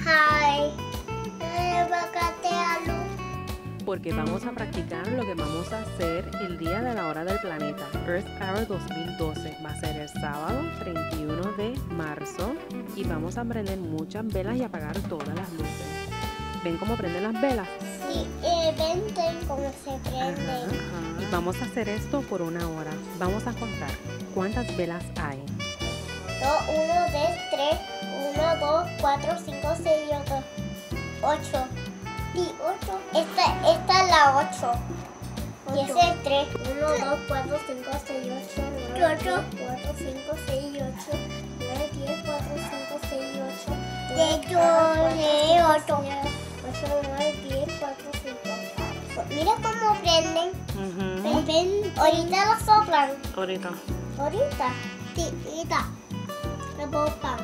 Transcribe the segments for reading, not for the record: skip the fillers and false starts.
Hi. Porque vamos a practicar lo que vamos a hacer el día de la hora del planeta, Earth Hour 2012. Va a ser el sábado 31 de marzo y vamos a prender muchas velas y apagar todas las luces. ¿Ven cómo prenden las velas? Sí, ven cómo se prenden. Y vamos a hacer esto por una hora. Vamos a contar cuántas velas hay. 1, 2, 3, 1, 2, 4, 5, 6, 8. Sí, 8. Esta es la 8. Y ese es el 3. 1, 2, 4, 5, 6, 8. 9, 10, 4, 5, 6, 8. 9, 10, 4, 5, 6, 8. De 8. 9, 10, 4, 5. Mira cómo prenden. Ven, ahorita lo soplan. Ahorita. Ahorita. Sí, ahorita. Lo popan.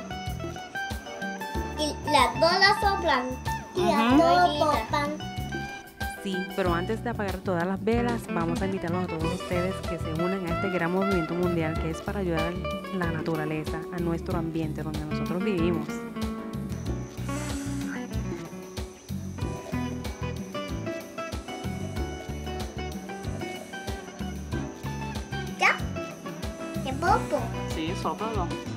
Y las dos las soplan. Y las dos lo popan. Sí, pero antes de apagar todas las velas, vamos a invitarlos a todos ustedes que se unan a este gran movimiento mundial que es para ayudar a la naturaleza, a nuestro ambiente donde nosotros vivimos. ¿Ya? ¿Qué popo? Sí, sóplalo.